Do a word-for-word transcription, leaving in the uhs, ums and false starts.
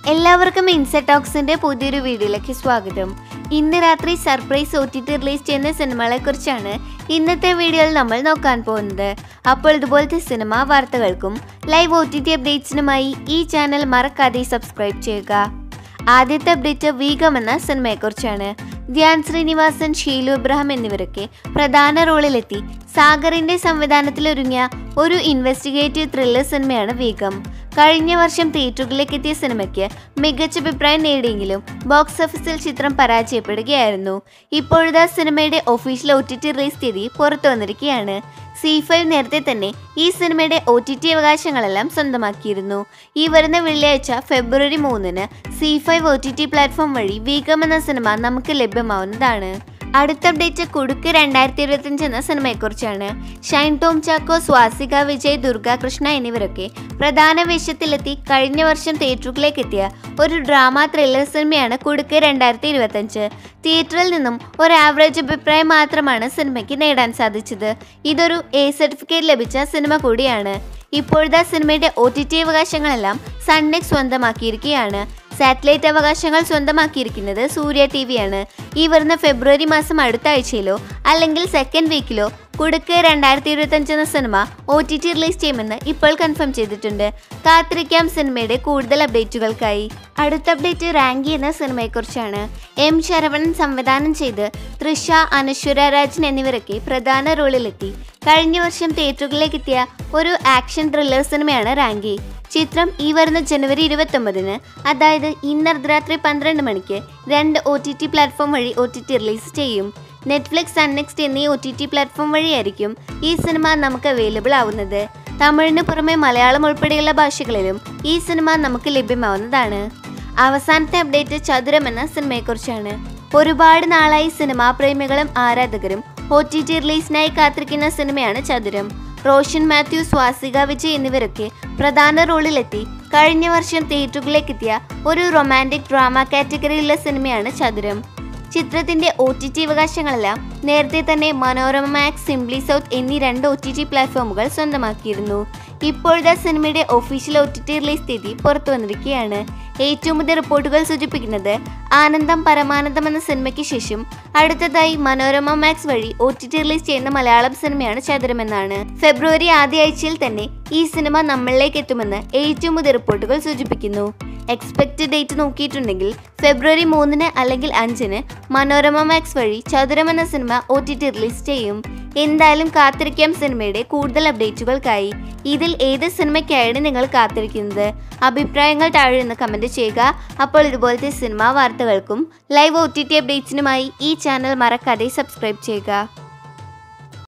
എല്ലാവർക്കും ഇൻസൈറ്റ് ടോക്സിന്റെ പുതിയൊരു വീഡിയോയിലേക്ക് സ്വാഗതം. ഇന്ന് രാത്രി surprise O T T release ചെയ്യുന്ന സിനിമകളെ കുറിച്ചാണ് ഇന്നത്തെ വീഡിയോയിൽ നമ്മൾ നോക്കാൻ പോകുന്നത്. അപ്പോൾ ഇതുപോലത്തെ സിനിമാ വാർത്തകൾക്കും ലൈവ് ഒ ടി ടി അപ്ഡേറ്റ്സിനുമായി ഈ ചാനൽ മറക്കാതെ സബ്സ്ക്രൈബ് ചെയ്യുക. ആദ്യത്തെ അപ്ഡേറ്റ് വീഗം എന്ന സിനിമയെക്കുറിച്ചാണ്. ധ്യാൻ ശ്രീനിവാസൻ, ഷീലു ഇബ്രാഹിം എന്നിവരൊക്കെ പ്രധാന റോളിലെത്തി സാഗറിന്റെ സംവിധാനത്തിലൊരുങ്ങിയ ഒരു ഇൻവെസ്റ്റിഗേറ്റീവ് ത്രില്ലർ സിനിമയാണ് വീഗം. കഴിഞ്ഞ വർഷം തിയേറ്ററുകളിലേക്ക് എത്തിയ സിനിമയ്ക്ക് മികച്ച അഭിപ്രായം നേടിയെങ്കിലും ബോക്സ് ഓഫീസിൽ ചിത്രം പരാജയപ്പെടുകയായിരുന്നു. ഇപ്പോഴത്തെ സിനിമയുടെ official O T T release തീയതി പുറത്തു വന്നിരിക്കുകയാണ്. സി ഫൈവ് നേരത്തെ തന്നെ ഈ സിനിമയുടെ ഒ ടി ടി അവകാശങ്ങളെല്ലാം സ്വന്തമാക്കിയിരുന്നു. ഈ വരുന്ന വെള്ളിയാഴ്ച ഫെബ്രുവരി മൂന്നിന് C five O T T platform വഴി വീഗം എന്ന സിനിമ നമുക്ക് ലഭ്യമാവുന്നതാണ്. അടുത്ത അപ്ഡേറ്റ് കുടുക്ക് രണ്ടായിരത്തി ഇരുപത്തിയഞ്ച് എന്ന സിനിമയെക്കുറിച്ചാണ്. ഷൈൻ ടോം ചാക്കോ, സ്വാസിക വിജയ്, ദുർഗ കൃഷ്ണ എന്നിവരൊക്കെ പ്രധാന വേഷത്തിലെത്തി കഴിഞ്ഞ വർഷം തിയേറ്ററുകളിലേക്ക് എത്തിയ ഒരു ഡ്രാമ ത്രില്ലർ സിനിമയാണ് കുടുക്ക് രണ്ടായിരത്തി ഇരുപത്തിയഞ്ച്. തിയേറ്ററിൽ നിന്നും ഒരു ആവറേജ് അഭിപ്രായം മാത്രമാണ് സിനിമയ്ക്ക് നേടാൻ സാധിച്ചത്. ഇതൊരു എ സർട്ടിഫിക്കറ്റ് ലഭിച്ച സിനിമ കൂടിയാണ്. ഇപ്പോഴത്തെ സിനിമയുടെ ഒ ടി ടി അവകാശങ്ങളെല്ലാം സൺനെക്സ് സ്വന്തമാക്കിയിരിക്കുകയാണ്. സാറ്റലൈറ്റ് അവകാശങ്ങൾ സ്വന്തമാക്കിയിരിക്കുന്നത് സൂര്യ ടി വിയാണ്. ഈ വരുന്ന ഫെബ്രുവരി മാസം അടുത്ത ആഴ്ചയിലോ അല്ലെങ്കിൽ സെക്കൻഡ് വീക്കിലോ കുടുക്ക് രണ്ടായിരത്തി ഇരുപത്തിയഞ്ച് എന്ന സിനിമ ഒ ടി ടി റിലീസ് ചെയ്യുമെന്ന് ഇപ്പോൾ കൺഫേം ചെയ്തിട്ടുണ്ട്. കാത്തിരിക്കാം സിനിമയുടെ കൂടുതൽ അപ്ഡേറ്റുകൾക്കായി. അടുത്ത അപ്ഡേറ്റ് റാങ്കി എന്ന സിനിമയെക്കുറിച്ചാണ്. എം ശരവണൻ സംവിധാനം ചെയ്ത് തൃഷ, അനശ്വര രാജൻ എന്നിവരൊക്കെ പ്രധാന റോളിലെത്തി കഴിഞ്ഞ വർഷം തിയേറ്ററുകളിലേക്ക് എത്തിയ ഒരു ആക്ഷൻ ത്രില്ലർ സിനിമയാണ് റാങ്കി. ചിത്രം ഈ വരുന്ന ജനുവരി ഇരുപത്തി ഒമ്പതിന് അതായത് ഇന്ന് അർദ്ധരാത്രി പന്ത്രണ്ട് മണിക്ക് രണ്ട് ഒ ടി ടി പ്ലാറ്റ്ഫോം വഴി ഒ ടി ടി റിലീസ് ചെയ്യും. നെറ്റ്ഫ്ലിക്സ്, സൺനെക്സ്റ്റ് എന്നീ ഒ ടി ടി പ്ലാറ്റ്ഫോം വഴിയായിരിക്കും ഈ സിനിമ നമുക്ക് അവൈലബിൾ ആവുന്നത്. തമിഴിന് പുറമെ മലയാളം ഉൾപ്പെടെയുള്ള ഭാഷകളിലും ഈ സിനിമ നമുക്ക് ലഭ്യമാവുന്നതാണ്. അവസാനത്തെ അപ്ഡേറ്റ് ചതുരം എന്ന സിനിമയെക്കുറിച്ചാണ്. ഒരുപാട് നാളായി സിനിമാ പ്രേമികളും ആരാധകരും ഒ ടി ടി റിലീസിനായി കാത്തിരിക്കുന്ന സിനിമയാണ് ചതുരം. റോഷൻ മാത്യു, സ്വാസിക വിജയ് എന്നിവരൊക്കെ പ്രധാന റോളിലെത്തി കഴിഞ്ഞ വർഷം തിയേറ്ററുകളിലേക്ക് എത്തിയ ഒരു റൊമാൻറ്റിക് ഡ്രാമ കാറ്റഗറിയിലുള്ള സിനിമയാണ് ചതുരം. ചിത്രത്തിന്റെ ഒ ടി ടി അവകാശങ്ങളെല്ലാം നേരത്തെ തന്നെ മനോരമ മാക്സ്, സിംപ്ലി സൗത്ത് എന്നീ രണ്ട് ഒ ടി ടി പ്ലാറ്റ്ഫോമുകൾ സ്വന്തമാക്കിയിരുന്നു. ഇപ്പോഴത്തെ സിനിമയുടെ official O T T release തീയതി പുറത്തു വന്നിരിക്കുകയാണ്. ഏറ്റവും പുതിയ റിപ്പോർട്ടുകൾ സൂചിപ്പിക്കുന്നത് ആനന്ദം പരമാനന്ദം എന്ന സിനിമയ്ക്ക് ശേഷം അടുത്തതായി മനോരമ മാക്സ് വഴി ഒ ടി ടി റിലീസ് ചെയ്യുന്ന മലയാളം സിനിമയാണ് ചതുരം എന്നാണ്. ഫെബ്രുവരി ആദ്യ ആഴ്ചയിൽ തന്നെ ഈ സിനിമ നമ്മളിലേക്ക് എത്തുമെന്ന് ഏറ്റവും പുതിയ റിപ്പോർട്ടുകൾ സൂചിപ്പിക്കുന്നു. എക്സ്പെക്റ്റഡ് ഡേറ്റ് നോക്കിയിട്ടുണ്ടെങ്കിൽ ഫെബ്രുവരി മൂന്നിന് അല്ലെങ്കിൽ അഞ്ചിന് മനോരമ മാക്സ് വഴി ചതുരം എന്ന സിനിമ ഒ ടി ടി റിലീസ് ചെയ്യും. എന്തായാലും കാത്തിരിക്കാം സിനിമയുടെ കൂടുതൽ അപ്ഡേറ്റുകൾക്കായി. ഇതിൽ ഏത് സിനിമയ്ക്കായാണ് നിങ്ങൾ കാത്തിരിക്കുന്നത്? അഭിപ്രായങ്ങൾ താഴെ നിന്ന് കമൻറ്റ് ചെയ്യുക. അപ്പോൾ ഇതുപോലത്തെ സിനിമാ വാർത്തകൾക്കും ലൈവ് ഒ ടി ടി അപ്ഡേറ്റ്സിനുമായി ഈ ചാനൽ മറക്കാതെ സബ്സ്ക്രൈബ് ചെയ്യുക.